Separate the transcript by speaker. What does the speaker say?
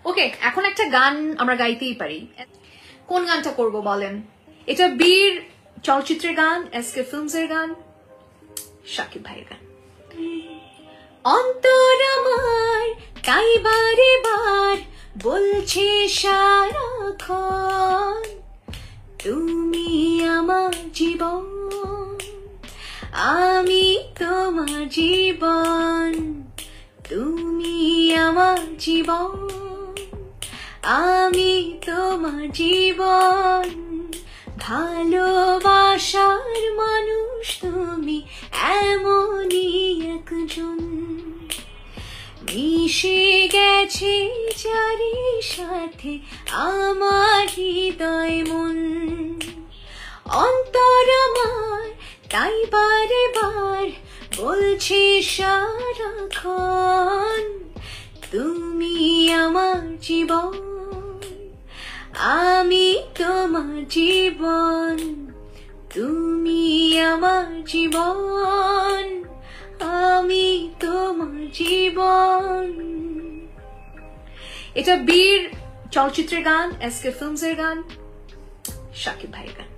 Speaker 1: ওকে, এখন একটা গান আমরা গাইতেই পারি। কোন গানটা করব বলেন? এটা বীর চলচ্চিত্রের গান, এসকে ফিল্মসের গান, শাকিব ভাইয়ের গান। অন্তর আমার তাই বারে বার বলছে সারাক্ষণ, তুমি আমার জীবন, আমি তোমার জীবন, তুমি আমার জীবন, আমি তোমার জীবন। ভালোবাসার মানুষ তুমি এমনই একজন, মিশে গেছে যারি সাথে আমার হৃদয় মন। অন্তর আমার তাই বারে বার বলছে সারাক্ষণ, তুমি আমার জীবন, আমি তোমার জীবন, তুমি আমার জীবন, আমি তোমার জীবন। এটা বীর চলচ্চিত্রের গান, এসকে ফিল্মসের গান, শাকিব ভাইয়ের গান।